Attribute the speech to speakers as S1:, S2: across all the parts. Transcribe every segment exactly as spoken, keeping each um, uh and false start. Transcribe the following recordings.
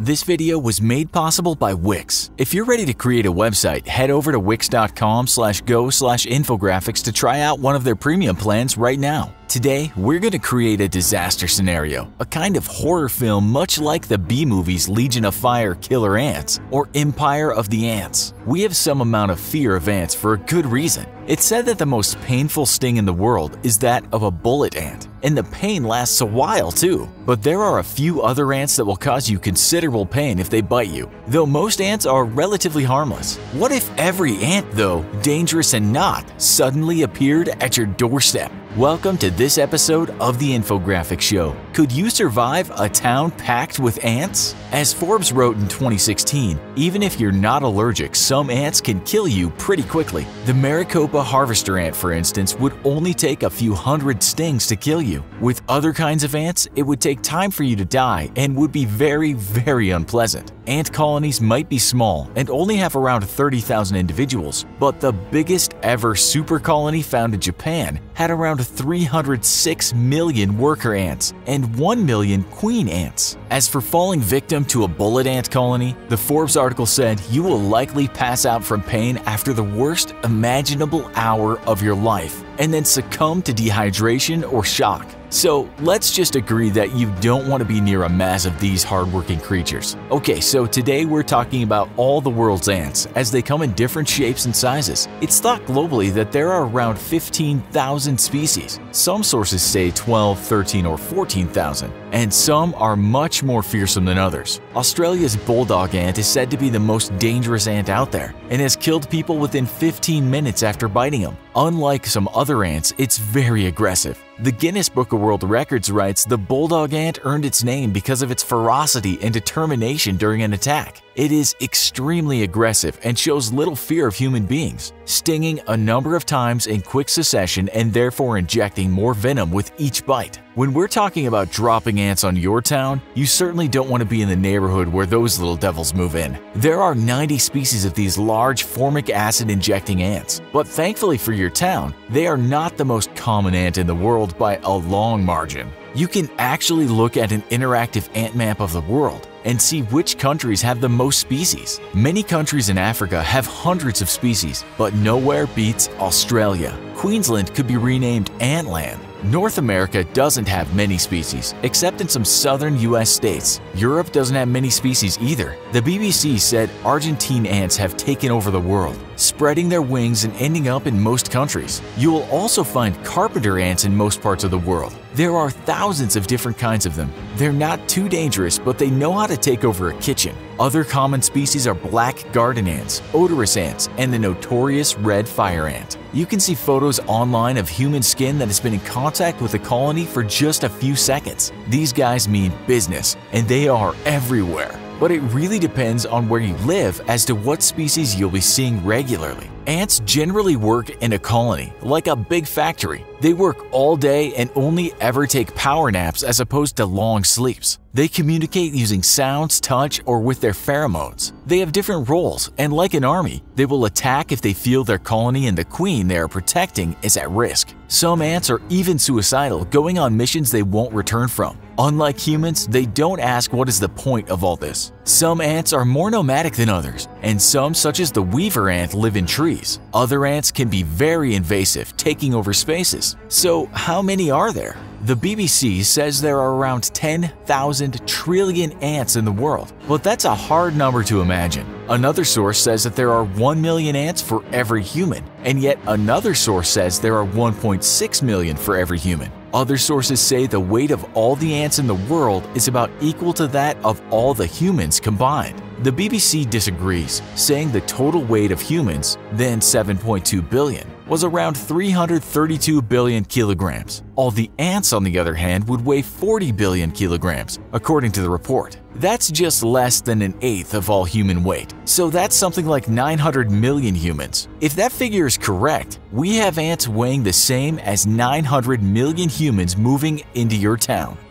S1: This video was made possible by Wix. If you're ready to create a website, head over to wix dot com slash go slash infographics to try out one of their premium plans right now. Today, we're going to create a disaster scenario, a kind of horror film much like the B-movies Legion of Fire Killer Ants or Empire of the Ants. We have some amount of fear of ants for a good reason. It's said that the most painful sting in the world is that of a bullet ant, and the pain lasts a while too. But there are a few other ants that will cause you considerable pain if they bite you, though most ants are relatively harmless. What if every ant, though dangerous and not, suddenly appeared at your doorstep? Welcome to this episode of the Infographics Show. Could you survive a town packed with ants? As Forbes wrote in twenty sixteen, even if you're not allergic, some ants can kill you pretty quickly. The Maricopa harvester ant, for instance, would only take a few hundred stings to kill you. With other kinds of ants, it would take time for you to die and would be very, very unpleasant. Ant colonies might be small and only have around thirty thousand individuals, but the biggest ever super colony found in Japan had around three hundred six million worker ants and one million queen ants. As for falling victim to a bullet ant colony, the Forbes article said you will likely pass out from pain after the worst imaginable hour of your life and then succumb to dehydration or shock. So let's just agree that you don't want to be near a mass of these hardworking creatures. Okay, so today we're talking about all the world's ants as they come in different shapes and sizes. It's thought globally that there are around fifteen thousand species. Some sources say twelve, thirteen, or fourteen thousand, and some are much more fearsome than others. Australia's bulldog ant is said to be the most dangerous ant out there and has killed people within fifteen minutes after biting them. Unlike some other ants, it's very aggressive. The Guinness Book of World Records writes the bulldog ant earned its name because of its ferocity and determination during an attack. It is extremely aggressive and shows little fear of human beings, stinging a number of times in quick succession and therefore injecting more venom with each bite. When we're talking about dropping ants on your town, you certainly don't want to be in the neighborhood where those little devils move in. There are ninety species of these large formic acid injecting ants, but thankfully for your town, they are not the most common ant in the world by a long margin. You can actually look at an interactive ant map of the world and see which countries have the most species. Many countries in Africa have hundreds of species, but nowhere beats Australia. Queensland could be renamed Antland. North America doesn't have many species, except in some southern U S states. Europe doesn't have many species either. The B B C said Argentine ants have taken over the world, spreading their wings and ending up in most countries. You will also find carpenter ants in most parts of the world. There are thousands of different kinds of them. They're not too dangerous, but they know how to take over a kitchen. Other common species are black garden ants, odorous ants, and the notorious red fire ant. You can see photos online of human skin that has been in contact with a colony for just a few seconds. These guys mean business, and they are everywhere. But it really depends on where you live as to what species you'll be seeing regularly. Ants generally work in a colony, like a big factory. They work all day and only ever take power naps as opposed to long sleeps. They communicate using sounds, touch, or with their pheromones. They have different roles, and like an army, they will attack if they feel their colony and the queen they are protecting is at risk. Some ants are even suicidal, going on missions they won't return from. Unlike humans, they don't ask what is the point of all this. Some ants are more nomadic than others, and some, such as the weaver ant, live in trees. Other ants can be very invasive, taking over spaces. So how many are there? The B B C says there are around ten thousand trillion ants in the world, but that's a hard number to imagine. Another source says that there are one million ants for every human, and yet another source says there are one point six million for every human. Other sources say the weight of all the ants in the world is about equal to that of all the humans combined. The B B C disagrees, saying the total weight of humans, then seven point two billion, was around three hundred thirty-two billion kilograms. All the ants, on the other hand, would weigh forty billion kilograms, according to the report. That's just less than an eighth of all human weight, so that's something like nine hundred million humans. If that figure is correct, we have ants weighing the same as nine hundred million humans moving into your town.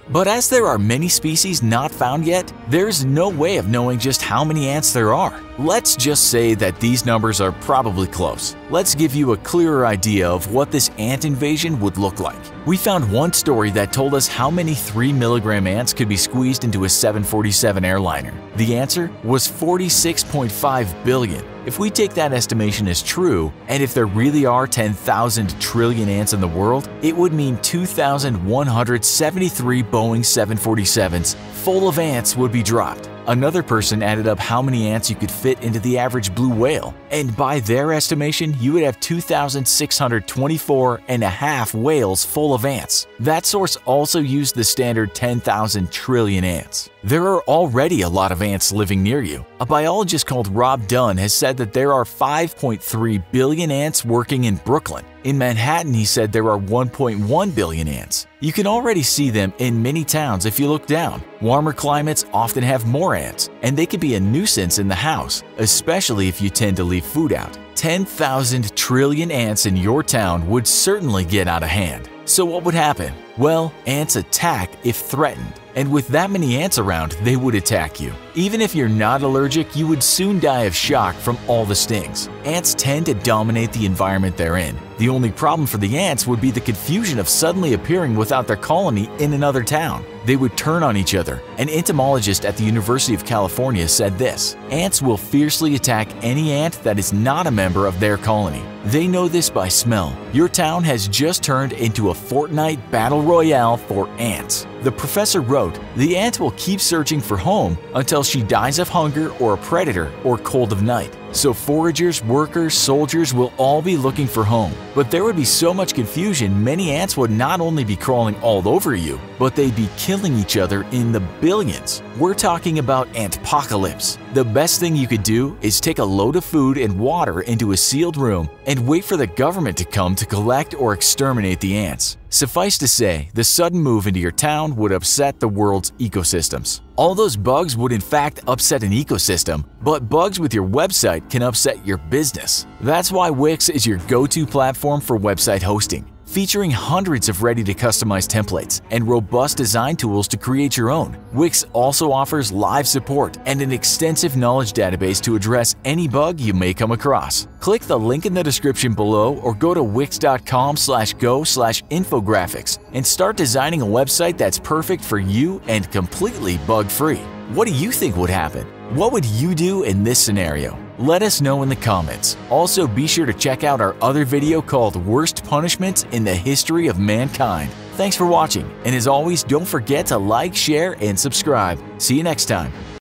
S1: But as there are many species not found yet, there's no way of knowing just how many ants there are. Let's just say that these numbers are probably close. Let's give you a clearer idea of what this ant invasion would look like. We found one story that told us how many three milligram ants could be squeezed into a seven forty-seven airliner. The answer was forty-six point five billion. If we take that estimation as true, and if there really are ten thousand trillion ants in the world, it would mean two thousand one hundred seventy-three Boeing seven forty-sevens full of ants would be dropped. Another person added up how many ants you could fit into the average blue whale, and by their estimation, you would have two thousand six hundred twenty-four and a half whales full of ants. That source also used the standard ten thousand trillion ants. There are already a lot of ants living near you. A biologist called Rob Dunn has said that there are five point three billion ants working in Brooklyn. In Manhattan, he said there are one point one billion ants. You can already see them in many towns if you look down. Warmer climates often have more ants, and they can be a nuisance in the house, especially if you tend to leave food out. ten thousand trillion ants in your town would certainly get out of hand. So what would happen? Well, ants attack if threatened, and with that many ants around, they would attack you. Even if you're not allergic, you would soon die of shock from all the stings. Ants tend to dominate the environment they're in. The only problem for the ants would be the confusion of suddenly appearing without their colony in another town. They would turn on each other. An entomologist at the University of California said this: ants will fiercely attack any ant that is not a member of their colony. They know this by smell. Your town has just turned into a Fortnite battle royale for ants. The professor wrote, "The ant will keep searching for home until she dies of hunger or a predator or cold of night. So foragers, workers, soldiers will all be looking for home. But there would be so much confusion, many ants would not only be crawling all over you, but they'd be killing each other in the billions. We're talking about antpocalypse. The best thing you could do is take a load of food and water into a sealed room and wait for the government to come to collect or exterminate the ants. Suffice to say, the sudden move into your town would upset the world's ecosystems. All those bugs would in fact upset an ecosystem, but bugs with your website can upset your business. That's why Wix is your go-to platform for website hosting. Featuring hundreds of ready-to-customize templates and robust design tools to create your own, Wix also offers live support and an extensive knowledge database to address any bug you may come across. Click the link in the description below or go to wix.com slash go slash infographics and start designing a website that's perfect for you and completely bug-free. What do you think would happen? What would you do in this scenario? Let us know in the comments. Also, be sure to check out our other video called Worst Punishments in the History of Mankind. Thanks for watching, and as always, don't forget to like, share, and subscribe. See you next time.